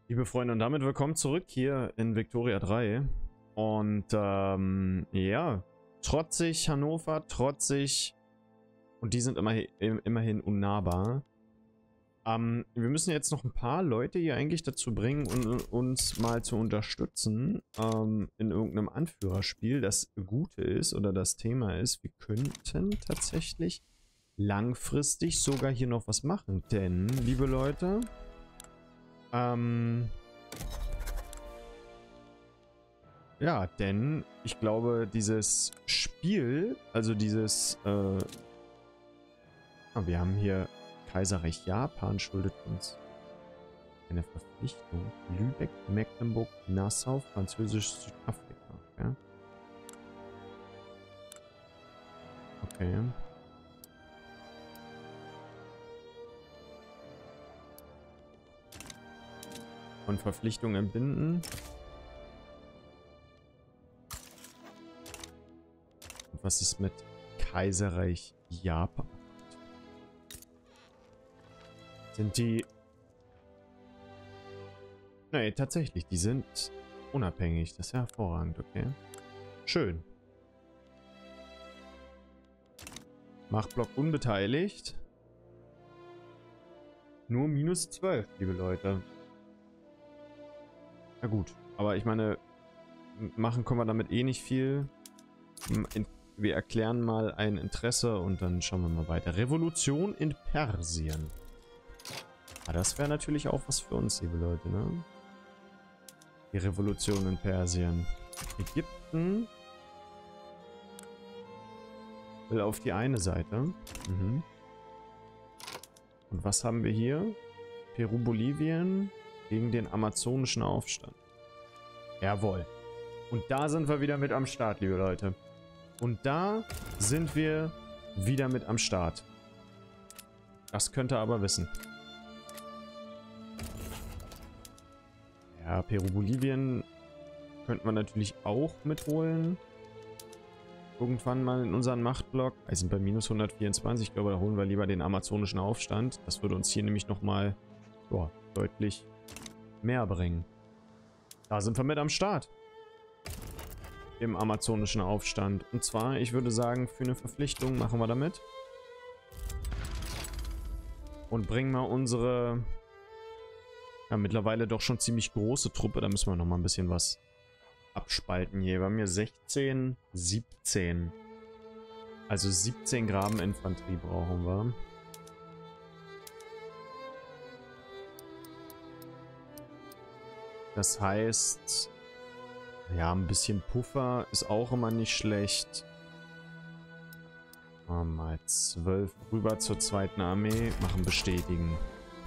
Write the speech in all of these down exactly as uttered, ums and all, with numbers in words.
Liebe Freunde, und damit willkommen zurück hier in Victoria drei. Und ähm, ja, trotzig Hannover, trotzig, und die sind immer, immerhin unnahbar. Ähm, wir müssen jetzt noch ein paar Leute hier eigentlich dazu bringen, um, uns mal zu unterstützen ähm, in irgendeinem Anführerspiel. Das Gute ist, oder das Thema ist, wir könnten tatsächlich langfristig sogar hier noch was machen. Denn, liebe Leute, ähm... ja, denn ich glaube, dieses Spiel, also dieses, äh, ah, wir haben hier Kaiserreich Japan schuldet uns eine Verpflichtung. Lübeck, Mecklenburg, Nassau, Französisch, Südafrika. Ja? Okay. Von Verpflichtungen entbinden. Und was ist mit Kaiserreich Japan? Sind die... Nee, tatsächlich, die sind unabhängig. Das ist ja hervorragend, okay. Schön. Machtblock unbeteiligt. Nur minus zwölf, liebe Leute. Na gut, aber ich meine, machen können wir damit eh nicht viel. Wir erklären mal ein Interesse und dann schauen wir mal weiter. Revolution in Persien. Ah, das wäre natürlich auch was für uns, liebe Leute, ne? Die Revolution in Persien. Ägypten will auf die eine Seite. Mhm. Und was haben wir hier? Peru, Bolivien gegen den amazonischen Aufstand. Jawohl. Und da sind wir wieder mit am Start, liebe Leute. Und da sind wir wieder mit am Start. Das könnt ihr aber wissen. Ja, Peru, Bolivien könnten wir natürlich auch mitholen. Irgendwann mal in unseren Machtblock. Wir sind bei minus hundertvierundzwanzig. Ich glaube, da holen wir lieber den amazonischen Aufstand. Das würde uns hier nämlich nochmal ja, deutlich mehr bringen. Da sind wir mit am Start. Im amazonischen Aufstand. Und zwar, ich würde sagen, für eine Verpflichtung machen wir damit. Und bringen mal unsere ja, mittlerweile doch schon ziemlich große Truppe. Da müssen wir nochmal ein bisschen was abspalten hier. Wir haben hier sechzehn, siebzehn. Also siebzehn Grabeninfanterie brauchen wir. Das heißt, ja, ein bisschen Puffer ist auch immer nicht schlecht. Mal zwölf rüber zur zweiten Armee. Machen bestätigen.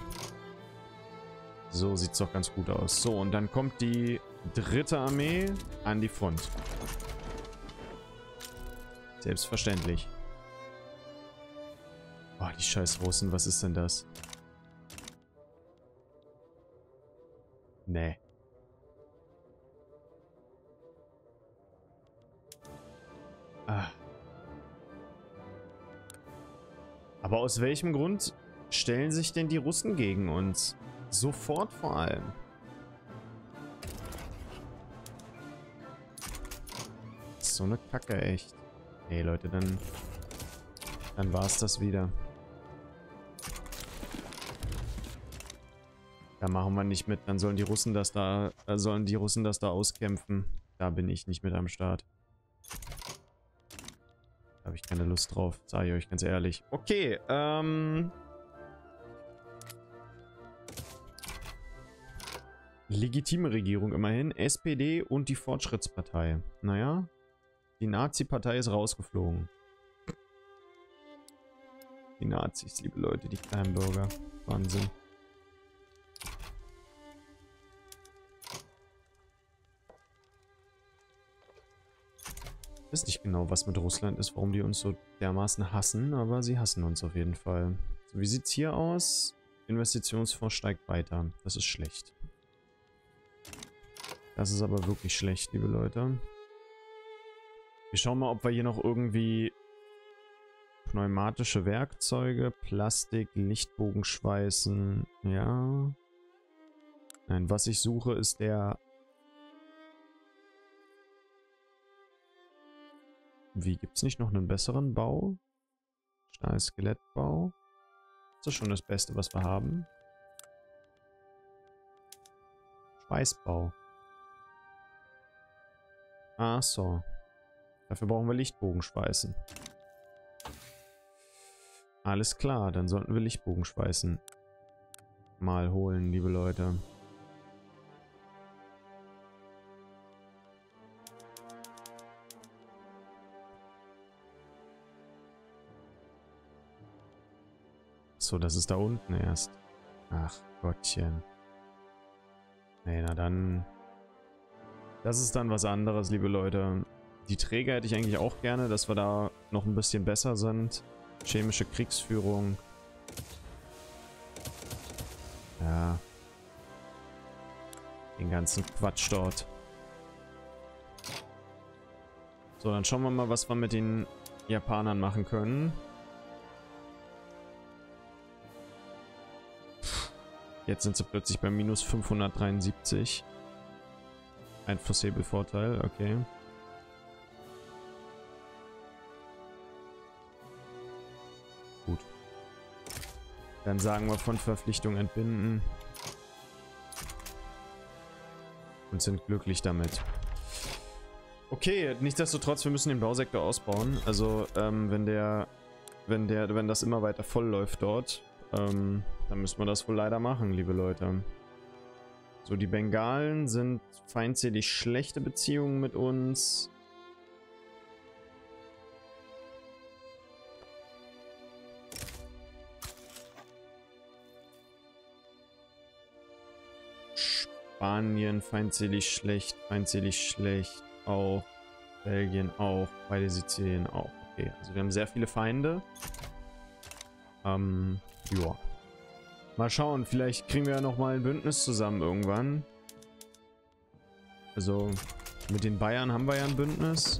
So sieht's doch ganz gut aus. So, und dann kommt die dritte Armee an die Front. Selbstverständlich. Boah, die scheiß Russen, was ist denn das? Nee. Ah. Aber aus welchem Grund stellen sich denn die Russen gegen uns? Sofort vor allem. So eine Kacke, echt. Nee, Leute, dann... Dann war's das wieder. Da machen wir nicht mit. Dann sollen die Russen das da... Äh, sollen die Russen das da auskämpfen. Da bin ich nicht mit am Start. Da habe ich keine Lust drauf. Sage ich euch ganz ehrlich. Okay, ähm... legitime Regierung immerhin. S P D und die Fortschrittspartei. Naja, die Nazi-Partei ist rausgeflogen. Die Nazis, liebe Leute, die kleinen Bürger. Wahnsinn. Ich weiß nicht genau, was mit Russland ist, warum die uns so dermaßen hassen, aber sie hassen uns auf jeden Fall. So, wie sieht's hier aus? Investitionsfonds steigt weiter. Das ist schlecht. Das ist aber wirklich schlecht, liebe Leute. Wir schauen mal, ob wir hier noch irgendwie pneumatische Werkzeuge, Plastik, Lichtbogenschweißen, ja. Nein, was ich suche, ist der... Wie, gibt's nicht noch einen besseren Bau? Stahl-Skelettbau. Das ist schon das Beste, was wir haben. Schweißbau. Ach so. Dafür brauchen wir Lichtbogenschweißen. Alles klar, dann sollten wir Lichtbogenschweißen mal holen, liebe Leute. So, das ist da unten erst. Ach Gottchen. Nee, na dann... Das ist dann was anderes, liebe Leute. Die Träger hätte ich eigentlich auch gerne, dass wir da noch ein bisschen besser sind. Chemische Kriegsführung. Ja. Den ganzen Quatsch dort. So, dann schauen wir mal, was wir mit den Japanern machen können. Jetzt sind sie plötzlich bei minus fünfhundertdreiundsiebzig. Ein Forceable-Vorteil, okay. Gut. Dann sagen wir von Verpflichtung entbinden. Und sind glücklich damit. Okay, nichtsdestotrotz, wir müssen den Bausektor ausbauen. Also, ähm, wenn der, wenn der, wenn das immer weiter voll läuft dort, ähm, dann müssen wir das wohl leider machen, liebe Leute. So, die Bengalen sind feindselig schlechte Beziehungen mit uns. Spanien feindselig schlecht, feindselig schlecht, auch Belgien auch, beide Sizilien auch. Okay, also wir haben sehr viele Feinde. Ähm, ja. Mal schauen, vielleicht kriegen wir ja nochmal ein Bündnis zusammen irgendwann. Also, mit den Bayern haben wir ja ein Bündnis.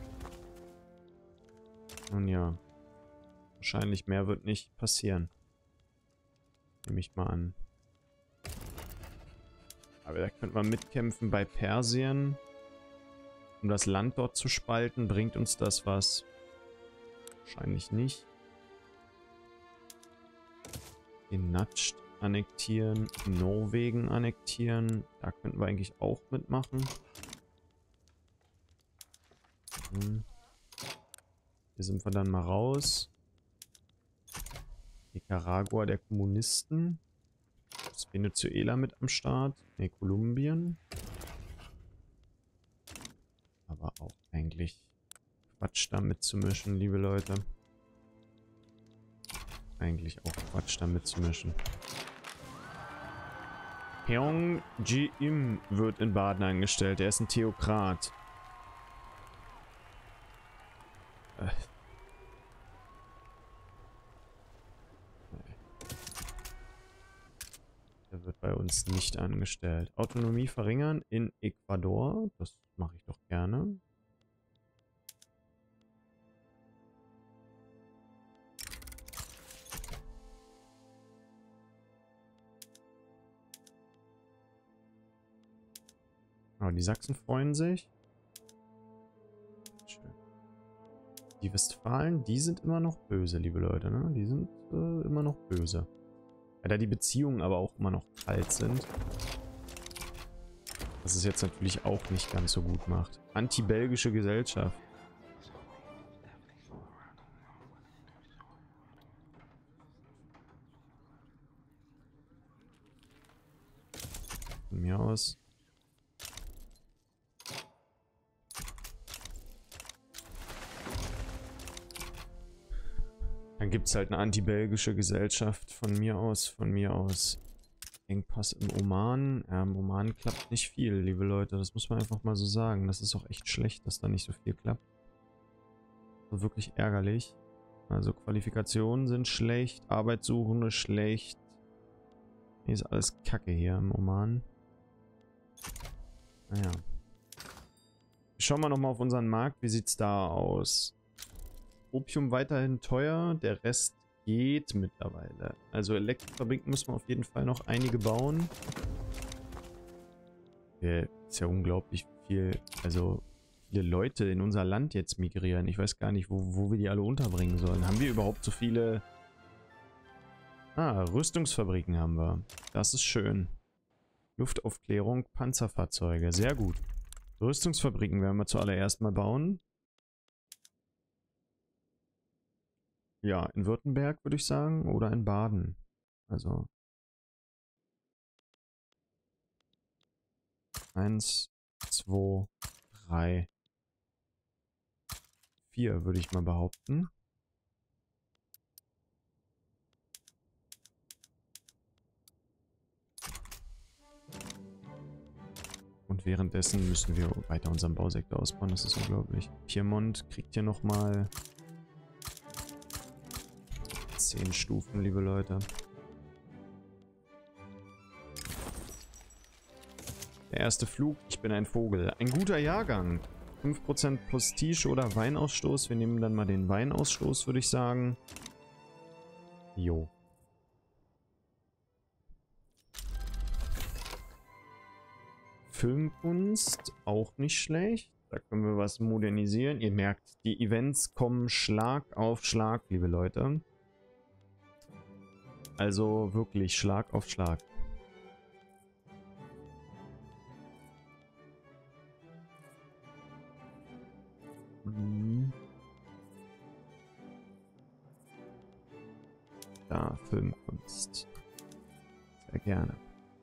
Und ja. Wahrscheinlich mehr wird nicht passieren. Nehme ich mal an. Aber da könnte man mitkämpfen bei Persien. Um das Land dort zu spalten, bringt uns das was? Wahrscheinlich nicht. Den Natscht annektieren, Norwegen annektieren. Da könnten wir eigentlich auch mitmachen. Hm. Hier sind wir dann mal raus. Nicaragua der Kommunisten. Ist Venezuela mit am Start? Ne, Kolumbien. Aber auch eigentlich Quatsch da mitzumischen, liebe Leute. Eigentlich auch Quatsch da mitzumischen. Heong Ji-im wird in Baden angestellt. Er ist ein Theokrat. Äh. Er wird bei uns nicht angestellt. Autonomie verringern in Ecuador. Das mache ich doch gerne. Aber die Sachsen freuen sich. Schön. Die Westfalen, die sind immer noch böse, liebe Leute, ne? Die sind äh, immer noch böse. Ja, da die Beziehungen aber auch immer noch kalt sind. Was es jetzt natürlich auch nicht ganz so gut macht. Anti-belgische Gesellschaft. Von mir aus. Dann gibt es halt eine anti-belgische Gesellschaft. Von mir aus, von mir aus. Engpass im Oman. Ja, im Oman klappt nicht viel, liebe Leute. Das muss man einfach mal so sagen. Das ist auch echt schlecht, dass da nicht so viel klappt. Also wirklich ärgerlich. Also Qualifikationen sind schlecht. Arbeitssuchende schlecht. Hier ist alles Kacke hier im Oman. Naja. Schauen wir nochmal auf unseren Markt. Wie sieht es da aus? Opium weiterhin teuer. Der Rest geht mittlerweile. Also Elektrofabriken müssen wir auf jeden Fall noch einige bauen. wir, ist ja unglaublich viel, also viele Leute in unser Land jetzt migrieren. Ich weiß gar nicht, wo, wo wir die alle unterbringen sollen. Haben wir überhaupt so viele... Ah, Rüstungsfabriken haben wir. Das ist schön. Luftaufklärung, Panzerfahrzeuge. Sehr gut. Rüstungsfabriken werden wir zuallererst mal bauen. Ja, in Württemberg würde ich sagen. Oder in Baden. Also. Eins, zwei, drei, vier würde ich mal behaupten. Und währenddessen müssen wir weiter unseren Bausektor ausbauen. Das ist unglaublich. Piemont kriegt hier nochmal zehn Stufen, liebe Leute. Der erste Flug. Ich bin ein Vogel. Ein guter Jahrgang. fünf Prozent Prestige oder Weinausstoß. Wir nehmen dann mal den Weinausstoß, würde ich sagen. Jo. Filmkunst, auch nicht schlecht. Da können wir was modernisieren. Ihr merkt, die Events kommen Schlag auf Schlag, liebe Leute. Also wirklich Schlag auf Schlag. Mhm. Da, Filmkunst. Sehr gerne.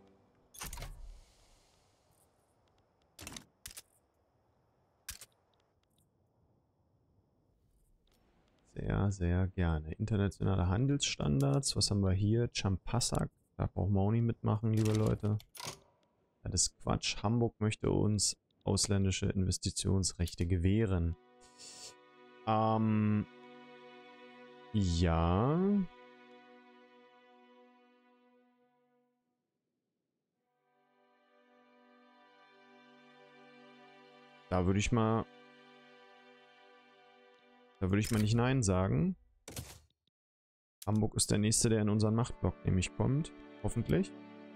Sehr, sehr gerne. Internationale Handelsstandards. Was haben wir hier? Champasak. Da brauchen wir auch nicht mitmachen, liebe Leute. Das ist Quatsch. Hamburg möchte uns ausländische Investitionsrechte gewähren. Ähm. Ja. Da würde ich mal... Da würde ich mal nicht Nein sagen. Hamburg ist der nächste, der in unseren Machtblock nämlich kommt. Hoffentlich.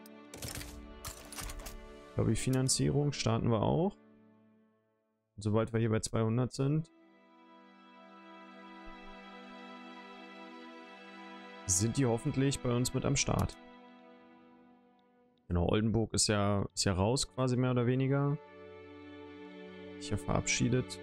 Ich glaube, die Finanzierung starten wir auch. Und sobald wir hier bei zweihundert sind, sind die hoffentlich bei uns mit am Start. Genau, Oldenburg ist ja, ist ja raus quasi mehr oder weniger. Sich ja verabschiedet.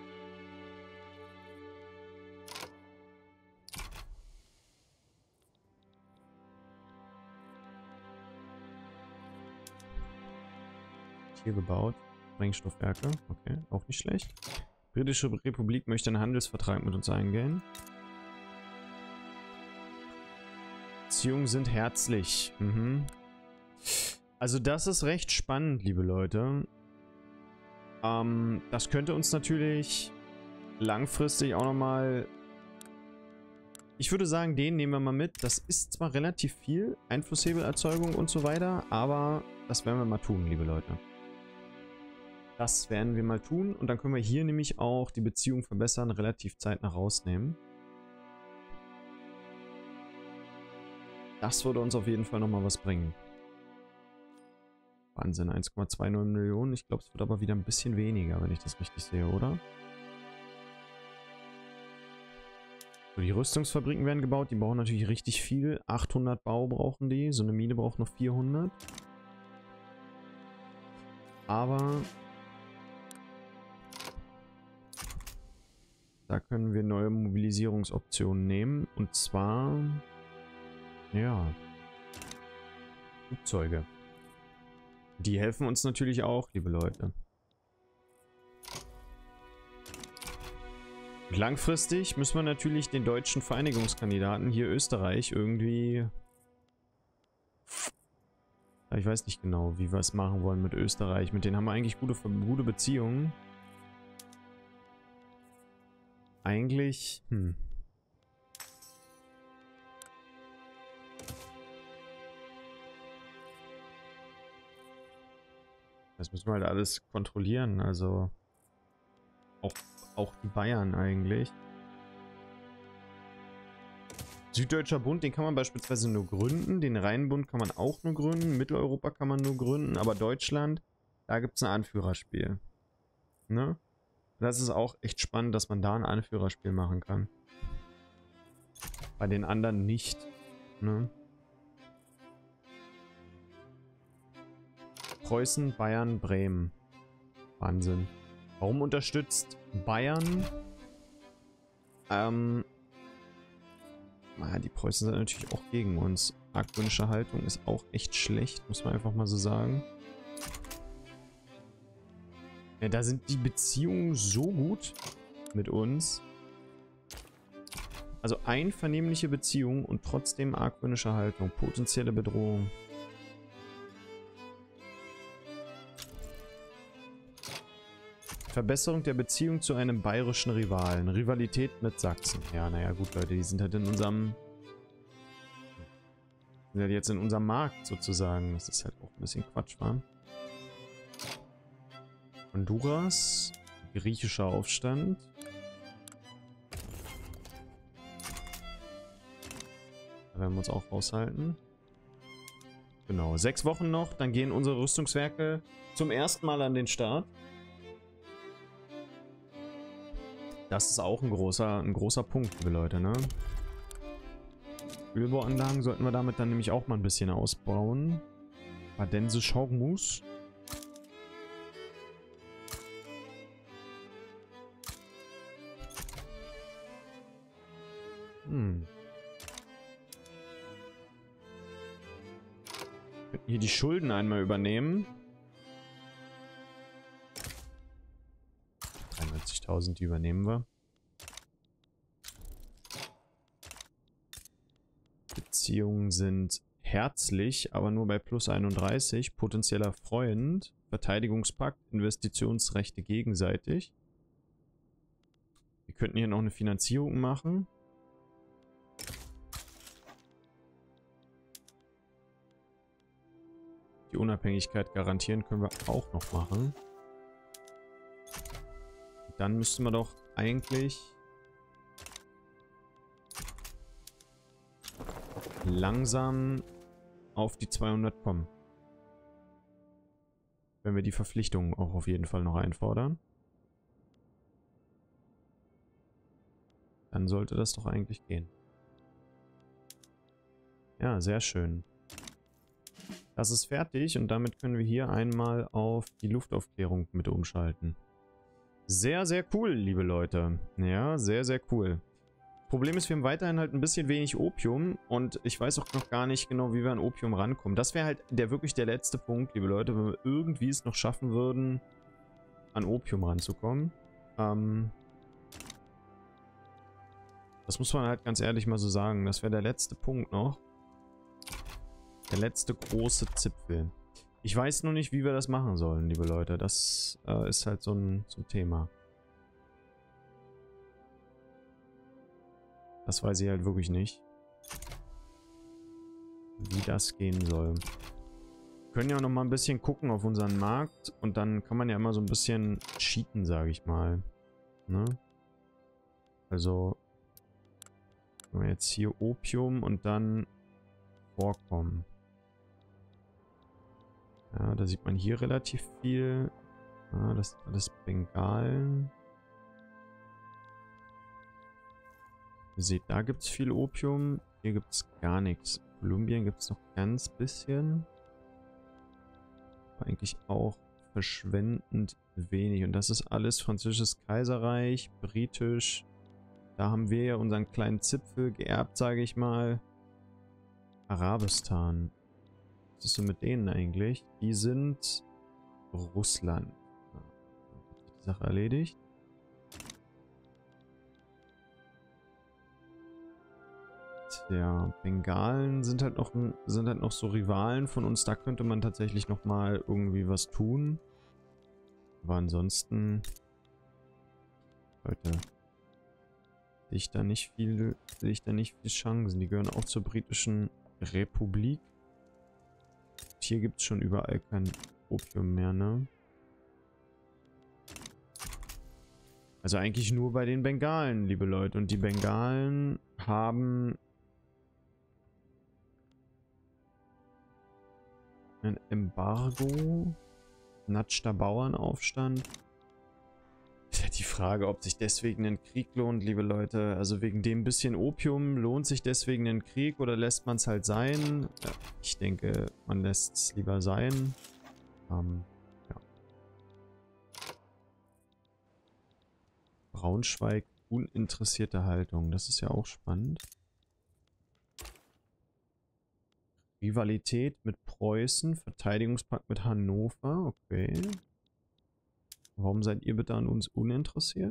Hier gebaut. Sprengstoffwerke. Okay, auch nicht schlecht. Britische Republik möchte einen Handelsvertrag mit uns eingehen. Beziehungen sind herzlich. Mhm. Also das ist recht spannend, liebe Leute. Ähm, das könnte uns natürlich langfristig auch nochmal... Ich würde sagen, den nehmen wir mal mit. Das ist zwar relativ viel, Einflusshebelerzeugung und so weiter, aber das werden wir mal tun, liebe Leute. Das werden wir mal tun und dann können wir hier nämlich auch die Beziehung verbessern, relativ zeitnah rausnehmen. Das würde uns auf jeden Fall nochmal was bringen. Wahnsinn, eins Komma neunundzwanzig Millionen. Ich glaube, es wird aber wieder ein bisschen weniger, wenn ich das richtig sehe, oder? So, die Rüstungsfabriken werden gebaut. Die brauchen natürlich richtig viel. achthundert Bau brauchen die. So eine Mine braucht noch vierhundert. Aber... da können wir neue Mobilisierungsoptionen nehmen. Und zwar... ja... Flugzeuge. Die helfen uns natürlich auch, liebe Leute. Und langfristig müssen wir natürlich den deutschen Vereinigungskandidaten, hier Österreich, irgendwie... ich weiß nicht genau, wie wir es machen wollen mit Österreich. Mit denen haben wir eigentlich gute, gute Beziehungen. Eigentlich, hm. Das müssen wir halt alles kontrollieren, also auch, auch die Bayern eigentlich. Süddeutscher Bund, den kann man beispielsweise nur gründen, den Rheinbund kann man auch nur gründen, Mitteleuropa kann man nur gründen, aber Deutschland Da gibt es ein Anführerspiel. Ne? Das ist auch echt spannend, dass man da ein Anführerspiel machen kann. Bei den anderen nicht. Ne? Preußen, Bayern, Bremen. Wahnsinn. Warum unterstützt Bayern? Ähm. Naja, die Preußen sind natürlich auch gegen uns. Argwöhnische Haltung ist auch echt schlecht, muss man einfach mal so sagen. Ja, da sind die Beziehungen so gut mit uns. Also einvernehmliche Beziehung und trotzdem argwöhnische Haltung. Potenzielle Bedrohung. Verbesserung der Beziehung zu einem bayerischen Rivalen. Rivalität mit Sachsen. Ja, naja, gut, Leute, die sind halt in unserem... sind halt jetzt in unserem Markt sozusagen. Das ist halt auch ein bisschen Quatsch, wa? Honduras. Griechischer Aufstand. Da werden wir uns auch raushalten. Genau, sechs Wochen noch, dann gehen unsere Rüstungswerke zum ersten Mal an den Start. Das ist auch ein großer, ein großer Punkt, liebe Leute, ne? Ölbauanlagen sollten wir damit dann nämlich auch mal ein bisschen ausbauen. Badense Schormus. Hm. Hier die Schulden einmal übernehmen. dreiundneunzigtausend, die übernehmen wir. Beziehungen sind herzlich, aber nur bei plus einunddreißig. Potenzieller Freund. Verteidigungspakt. Investitionsrechte gegenseitig. Wir könnten hier noch eine Finanzierung machen. Die Unabhängigkeit garantieren können wir auch noch machen. Dann müssten wir doch eigentlich langsam auf die zweihundert kommen. Wenn wir die Verpflichtungen auch auf jeden Fall noch einfordern. Dann sollte das doch eigentlich gehen. Ja, sehr schön. Das ist fertig und damit können wir hier einmal auf die Luftaufklärung mit umschalten. Sehr, sehr cool, liebe Leute. Ja, sehr, sehr cool. Problem ist, wir haben weiterhin halt ein bisschen wenig Opium und ich weiß auch noch gar nicht genau, wie wir an Opium rankommen. Das wäre halt der wirklich der letzte Punkt, liebe Leute, wenn wir irgendwie es noch schaffen würden, an Opium ranzukommen. Ähm, das muss man halt ganz ehrlich mal so sagen. Das wäre der letzte Punkt noch. Der letzte große Zipfel. Ich weiß nur nicht, wie wir das machen sollen, liebe Leute. Das äh, ist halt so ein, so ein Thema. Das weiß ich halt wirklich nicht. Wie das gehen soll. Wir können ja auch noch mal ein bisschen gucken auf unseren Markt. Und dann kann man ja immer so ein bisschen cheaten, sage ich mal. Ne? Also, wenn wir jetzt hier Opium und dann Vorkommen. Ja, da sieht man hier relativ viel. Ja, das ist alles Bengalen. Ihr seht, da gibt es viel Opium. Hier gibt es gar nichts. Kolumbien gibt es noch ganz bisschen. Aber eigentlich auch verschwendend wenig. Und das ist alles französisches Kaiserreich, britisch. Da haben wir ja unseren kleinen Zipfel geerbt, sage ich mal. Arabistan. Was ist so mit denen eigentlich? Die sind Russland. Ja, die Sache erledigt. Tja, Bengalen sind halt noch sind halt noch so Rivalen von uns. Da könnte man tatsächlich noch mal irgendwie was tun. Aber ansonsten, Leute, sehe ich da nicht viel, sehe ich da nicht viel Chancen. Die gehören auch zur britischen Republik. Und hier gibt es schon überall kein Opium mehr, ne? Also eigentlich nur bei den Bengalen, liebe Leute. Und die Bengalen haben ein Embargo. Natschter Bauernaufstand. Ist ja die Frage, ob sich deswegen ein Krieg lohnt, liebe Leute. Also wegen dem bisschen Opium lohnt sich deswegen ein Krieg oder lässt man es halt sein? Ja, ich denke, man lässt es lieber sein. Ähm, ja. Braunschweig, uninteressierte Haltung. Das ist ja auch spannend. Rivalität mit Preußen, Verteidigungspakt mit Hannover. Okay. Warum seid ihr bitte an uns uninteressiert?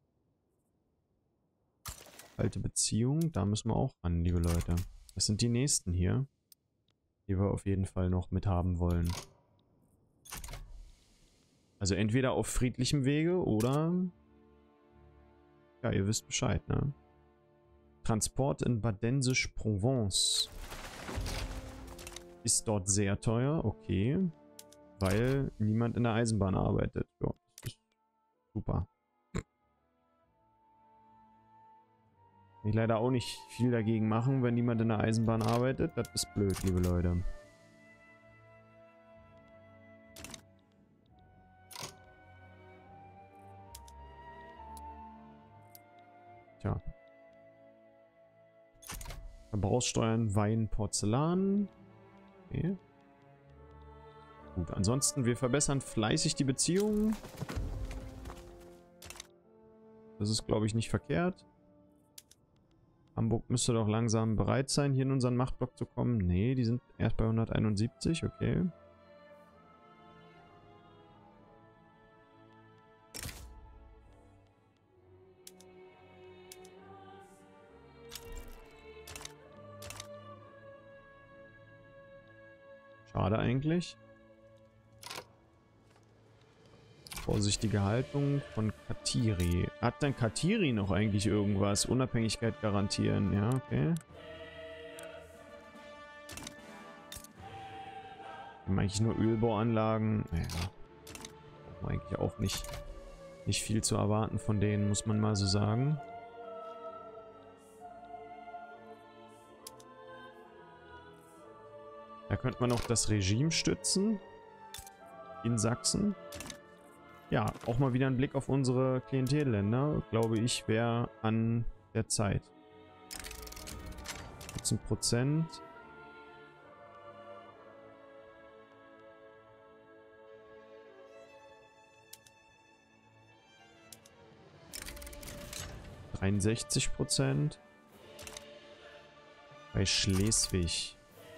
Alte Beziehung, da müssen wir auch ran, liebe Leute. Das sind die nächsten hier, die wir auf jeden Fall noch mithaben wollen. Also entweder auf friedlichem Wege oder... Ja, ihr wisst Bescheid, ne? Transport in Badensisch-Provence. Ist dort sehr teuer, okay. Weil niemand in der Eisenbahn arbeitet. Ja, das ist super. Kann ich leider auch nicht viel dagegen machen, wenn niemand in der Eisenbahn arbeitet. Das ist blöd, liebe Leute. Tja. Verbrauchssteuern, Wein, Porzellan. Okay. Gut, ansonsten, wir verbessern fleißig die Beziehungen. Das ist, glaube ich, nicht verkehrt. Hamburg müsste doch langsam bereit sein, hier in unseren Machtblock zu kommen. Nee, die sind erst bei hunderteinundsiebzig, okay. Schade eigentlich. Vorsichtige Haltung von Katiri. Hat denn Katiri noch eigentlich irgendwas? Unabhängigkeit garantieren, ja, okay. Wir haben eigentlich nur Ölbauanlagen. Naja, brauchen wir eigentlich auch nicht, nicht viel zu erwarten von denen, muss man mal so sagen. Da könnte man auch das Regime stützen. In Sachsen. Ja, auch mal wieder ein Blick auf unsere Klientelländer, glaube ich, wäre an der Zeit. vierzehn Prozent. dreiundsechzig Prozent. Bei Schleswig.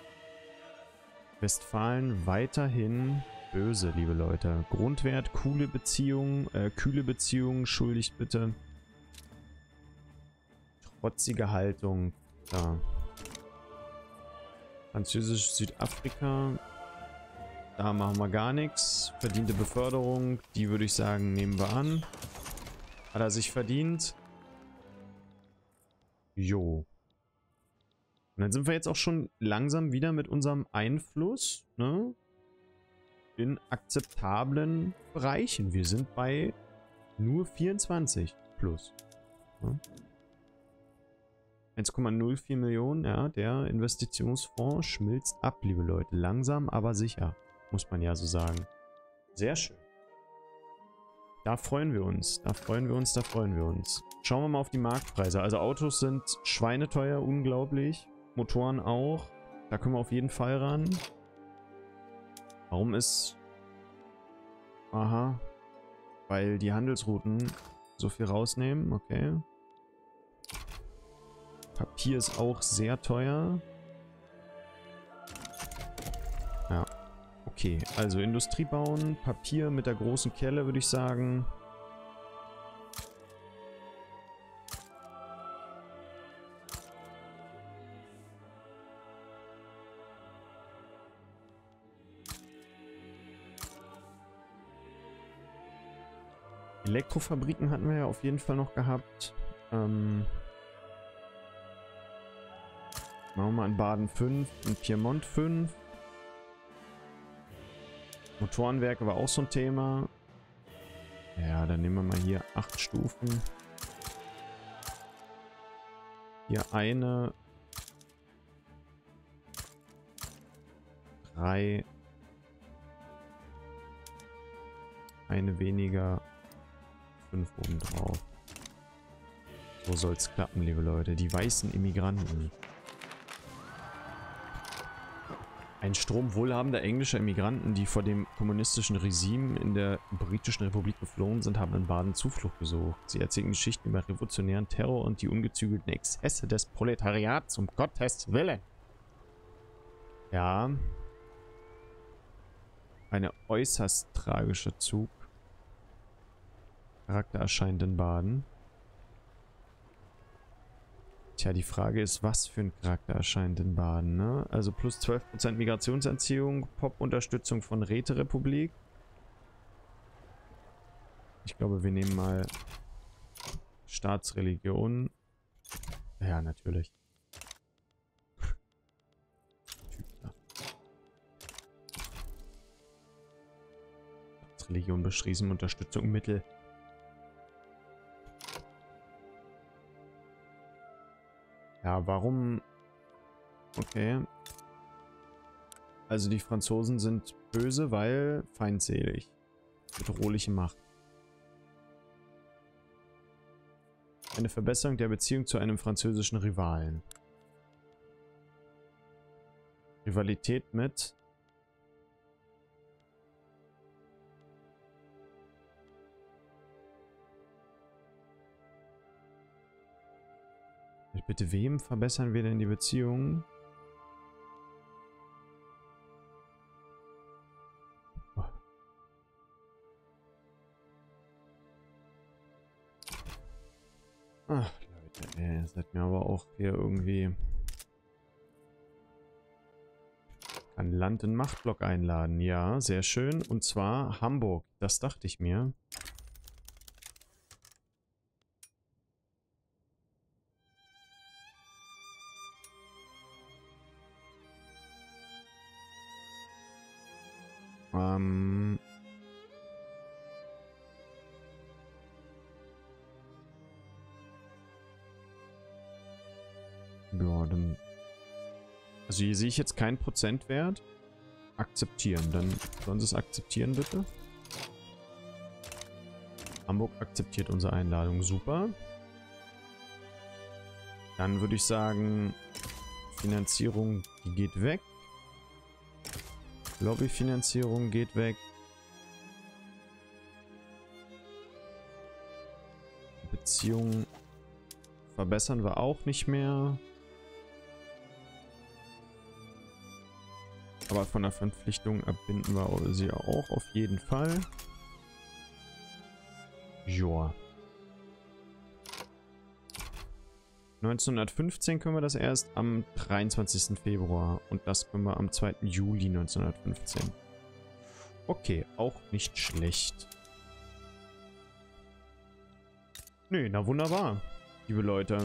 Westfalen weiterhin böse, liebe Leute. Grundwert, coole Beziehungen, äh, kühle Beziehungen, schuldigt bitte. Trotzige Haltung. Da. Französisch Südafrika. Da machen wir gar nichts. Verdiente Beförderung, die würde ich sagen, nehmen wir an. Hat er sich verdient? Jo. Und dann sind wir jetzt auch schon langsam wieder mit unserem Einfluss, ne, in akzeptablen Bereichen. Wir sind bei nur vierundzwanzig plus. Ne? eins Komma null vier Millionen, ja, der Investitionsfonds schmilzt ab, liebe Leute. Langsam, aber sicher, muss man ja so sagen. Sehr schön. Da freuen wir uns, da freuen wir uns, da freuen wir uns. Schauen wir mal auf die Marktpreise. Also Autos sind schweineteuer, unglaublich. Motoren auch. Da können wir auf jeden Fall ran. Warum ist... Aha. Weil die Handelsrouten so viel rausnehmen. Okay. Papier ist auch sehr teuer. Ja. Okay, also Industrie bauen. Papier mit der großen Kelle, würde ich sagen. Elektrofabriken hatten wir ja auf jeden Fall noch gehabt. Ähm, machen wir mal in Baden fünf, in Piemont fünf. Motorenwerke war auch so ein Thema. Ja, dann nehmen wir mal hier acht Stufen. Hier eine. Drei. Eine weniger. Fünf oben drauf. So soll es klappen, liebe Leute. Die weißen Immigranten. Ein Strom wohlhabender englischer Immigranten, die vor dem kommunistischen Regime in der britischen Republik geflohen sind, haben in Baden Zuflucht gesucht. Sie erzählen Geschichten über revolutionären Terror und die ungezügelten Exzesse des Proletariats, um Gottes Willen. Ja. Eine äußerst tragischer Zug. Charakter erscheint in Baden. Tja, die Frage ist, was für ein Charakter erscheint in Baden, ne? Also plus zwölf Prozent Migrationsentziehung, Pop-Unterstützung von Räterepublik. Ich glaube, wir nehmen mal Staatsreligion. Ja, natürlich. Staatsreligion beschließen, Unterstützung, Mittel. Ja, warum? Okay. Also die Franzosen sind böse, weil feindselig. Bedrohliche Macht. Eine Verbesserung der Beziehung zu einem französischen Rivalen. Rivalität mit... Mit bitte wem verbessern wir denn die Beziehung? Oh. Ach, Leute, ey, ihr seid mir aber auch hier irgendwie... Kann Land in Machtblock einladen. Ja, sehr schön. Und zwar Hamburg. Das dachte ich mir. Ähm... Ja, dann... Also hier sehe ich jetzt keinen Prozentwert. Akzeptieren. Dann sollen sie es akzeptieren, bitte. Hamburg akzeptiert unsere Einladung. Super. Dann würde ich sagen, Finanzierung, die geht weg. Lobbyfinanzierung geht weg. Beziehungen verbessern wir auch nicht mehr. Aber von der Verpflichtung abbinden wir sie auch auf jeden Fall. Joa. neunzehnhundertfünfzehn können wir das erst am dreiundzwanzigsten Februar. Und das können wir am zweiten Juli neunzehnhundertfünfzehn. Okay, auch nicht schlecht. Nö, na wunderbar, liebe Leute.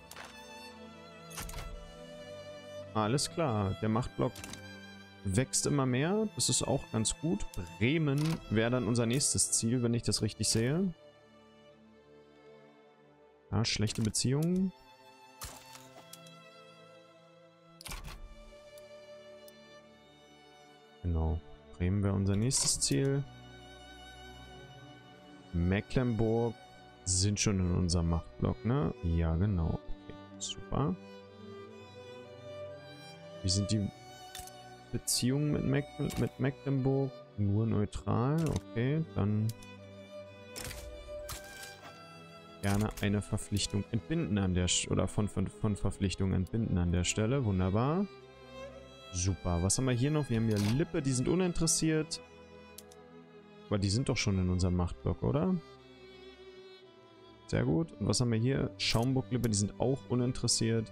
Alles klar, der Machtblock wächst immer mehr. Das ist auch ganz gut. Bremen wäre dann unser nächstes Ziel, wenn ich das richtig sehe. Ja, schlechte Beziehungen. Genau. Bremen wäre unser nächstes Ziel. Mecklenburg sind schon in unserem Machtblock, ne? Ja, genau. Okay, super. Wie sind die Beziehungen mit, Meck mit Mecklenburg? Nur neutral. Okay, dann gerne eine Verpflichtung entbinden an der Sch oder von, von, von Verpflichtung entbinden an der Stelle. Wunderbar. Super. Was haben wir hier noch? Wir haben hier Lippe, die sind uninteressiert. Aber die sind doch schon in unserem Machtblock, oder? Sehr gut. Und was haben wir hier? Schaumburg-Lippe, die sind auch uninteressiert.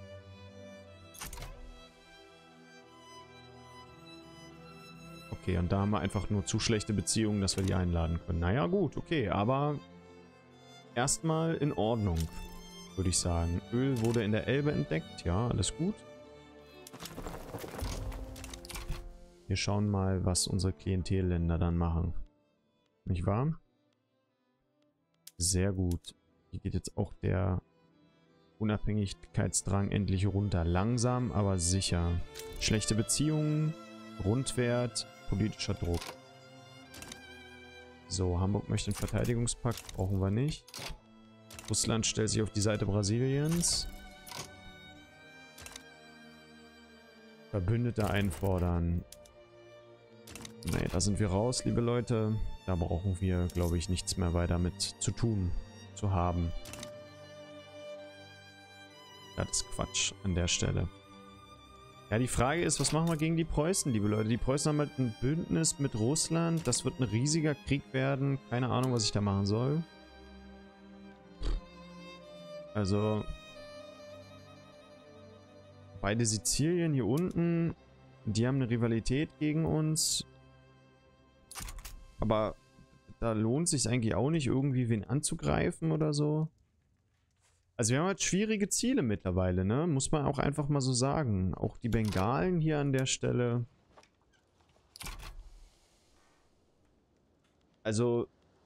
Okay, und da haben wir einfach nur zu schlechte Beziehungen, dass wir die einladen können. Naja, gut, okay, aber erstmal in Ordnung, würde ich sagen. Öl wurde in der Elbe entdeckt. Ja, alles gut. Wir schauen mal, was unsere Klientelländer dann machen. Nicht wahr? Sehr gut. Hier geht jetzt auch der Unabhängigkeitsdrang endlich runter. Langsam, aber sicher. Schlechte Beziehungen, Rundwert, politischer Druck. So, Hamburg möchte einen Verteidigungspakt. Brauchen wir nicht. Russland stellt sich auf die Seite Brasiliens. Verbündete einfordern. Nee, da sind wir raus, liebe Leute. Da brauchen wir, glaube ich, nichts mehr weiter mit zu tun, zu haben. Das ist Quatsch an der Stelle. Ja, die Frage ist, was machen wir gegen die Preußen, liebe Leute? Die Preußen haben halt ein Bündnis mit Russland. Das wird ein riesiger Krieg werden. Keine Ahnung, was ich da machen soll. Also... Beide Sizilien hier unten, die haben eine Rivalität gegen uns. Aber da lohnt es sich eigentlich auch nicht, irgendwie wen anzugreifen oder so. Also wir haben halt schwierige Ziele mittlerweile, ne? Muss man auch einfach mal so sagen. Auch die Bengalen hier an der Stelle. Also...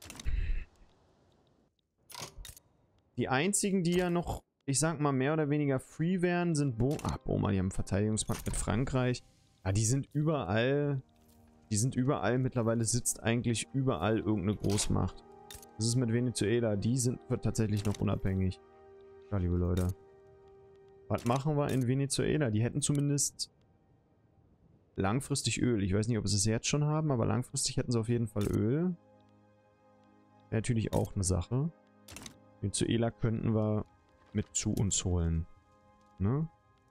Die einzigen, die ja noch, ich sag mal, mehr oder weniger free wären, sind Bo... Ach, Boma, die haben einen Verteidigungspakt mit Frankreich. Ja, die sind überall... Die sind überall, mittlerweile sitzt eigentlich überall irgendeine Großmacht. Das ist mit Venezuela, die sind tatsächlich noch unabhängig. Ja, liebe Leute. Was machen wir in Venezuela? Die hätten zumindest langfristig Öl. Ich weiß nicht, ob sie es jetzt schon haben, aber langfristig hätten sie auf jeden Fall Öl. Wäre natürlich auch eine Sache. Venezuela könnten wir mit zu uns holen. Ne?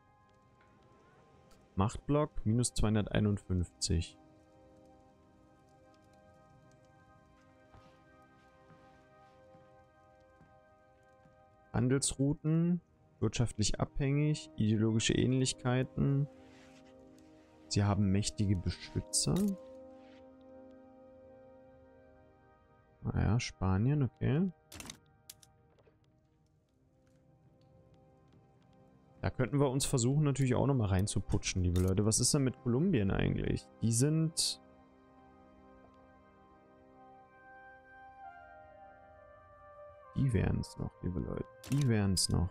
Machtblock minus zweihunderteinundfünfzig. Handelsrouten, wirtschaftlich abhängig, ideologische Ähnlichkeiten. Sie haben mächtige Beschützer. Naja, Spanien, okay. Da könnten wir uns versuchen, natürlich auch nochmal reinzuputschen, liebe Leute. Was ist denn mit Kolumbien eigentlich? Die sind... Die wären es noch, liebe Leute. Die wären es noch.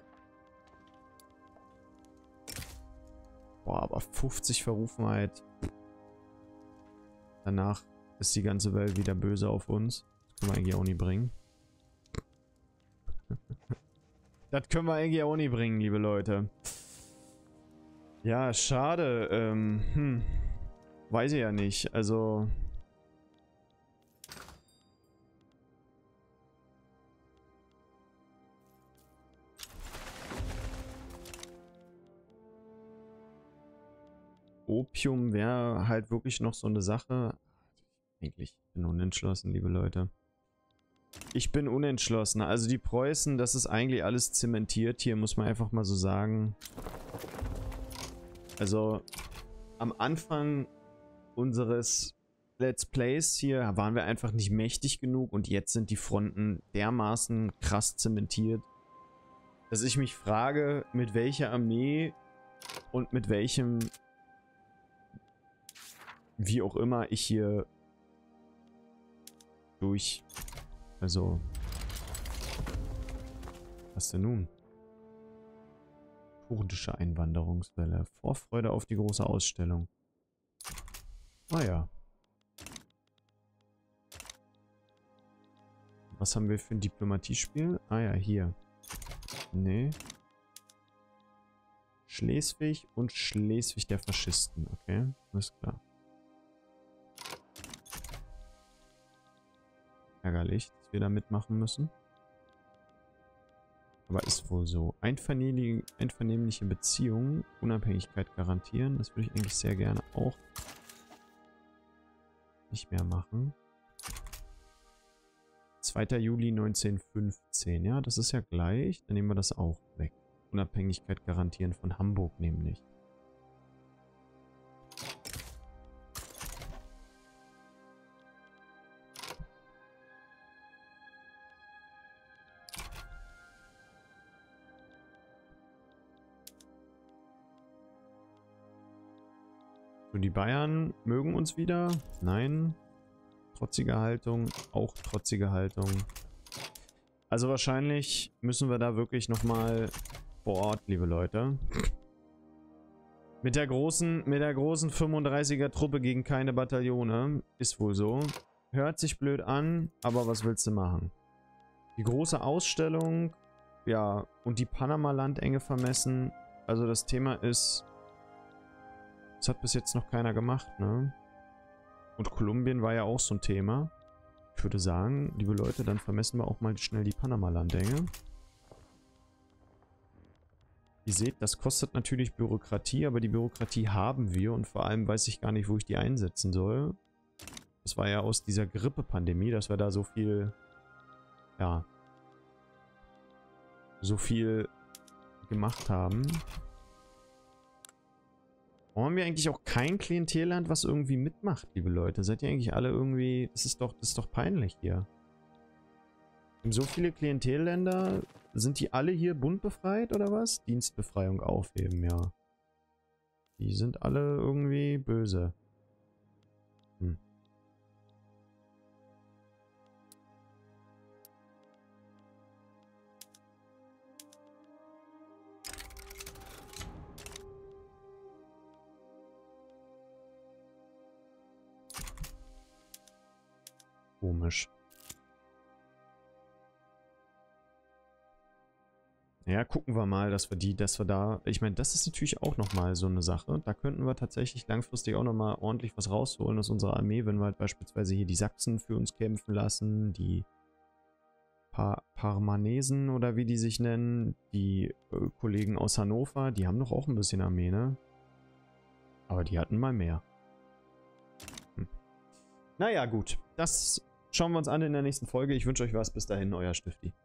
Boah, aber fünfzig Verrufenheit. Danach ist die ganze Welt wieder böse auf uns. Das können wir eigentlich auch nie bringen. Das können wir eigentlich auch nie bringen, liebe Leute. Ja, schade. Ähm, hm. Weiß ich ja nicht. Also... Opium wäre halt wirklich noch so eine Sache. Eigentlich bin ich unentschlossen, liebe Leute. Ich bin unentschlossen. Also die Preußen, das ist eigentlich alles zementiert hier, muss man einfach mal so sagen. Also am Anfang unseres Let's Plays hier waren wir einfach nicht mächtig genug und jetzt sind die Fronten dermaßen krass zementiert, dass ich mich frage, mit welcher Armee und mit welchem wie auch immer ich hier durch... Also... Was denn nun? Kurdische Einwanderungswelle. Vorfreude auf die große Ausstellung. Ah ja. Was haben wir für ein Diplomatiespiel? Ah ja, hier. Nee. Schleswig und Schleswig der Faschisten. Okay, alles klar. Ärgerlich, dass wir da mitmachen müssen. Aber ist wohl so. Einvernehmliche, einvernehmliche Beziehungen, Unabhängigkeit garantieren. Das würde ich eigentlich sehr gerne auch nicht mehr machen. zweiter Juli neunzehnhundertfünfzehn. Ja, das ist ja gleich. Dann nehmen wir das auch weg. Unabhängigkeit garantieren von Hamburg nämlich. So, die Bayern mögen uns wieder. Nein. Trotzige Haltung. Auch trotzige Haltung. Also wahrscheinlich müssen wir da wirklich nochmal vor Ort, liebe Leute. Mit der großen, mit der großen fünfunddreißiger Truppe gegen keine Bataillone. Ist wohl so. Hört sich blöd an, aber was willst du machen? Die große Ausstellung, ja, und die Panama-Landenge vermessen. Also das Thema ist, das hat bis jetzt noch keiner gemacht, ne? Und Kolumbien war ja auch so ein Thema. Ich würde sagen, liebe Leute, dann vermessen wir auch mal schnell die Panama-Landenge. Ihr seht, das kostet natürlich Bürokratie, aber die Bürokratie haben wir und vor allem weiß ich gar nicht, wo ich die einsetzen soll. Das war ja aus dieser Grippe-Pandemie, dass wir da so viel, ja, so viel gemacht haben. Warum haben wir eigentlich auch kein Klientelland, was irgendwie mitmacht, liebe Leute? Seid ihr eigentlich alle irgendwie... Das ist doch, das ist doch peinlich hier. Wir haben so viele Klientelländer. Sind die alle hier buntbefreit oder was? Dienstbefreiung aufheben, ja. Die sind alle irgendwie böse. Hm. Komisch. Ja, gucken wir mal, dass wir die, dass wir da... Ich meine, das ist natürlich auch nochmal so eine Sache. Da könnten wir tatsächlich langfristig auch nochmal ordentlich was rausholen aus unserer Armee, wenn wir halt beispielsweise hier die Sachsen für uns kämpfen lassen, die pa Parmanesen oder wie die sich nennen, die äh, Kollegen aus Hannover, die haben doch auch ein bisschen Armee, ne? Aber die hatten mal mehr. Hm. Naja, gut. Das schauen wir uns an in der nächsten Folge. Ich wünsche euch was. Bis dahin, euer Stifti.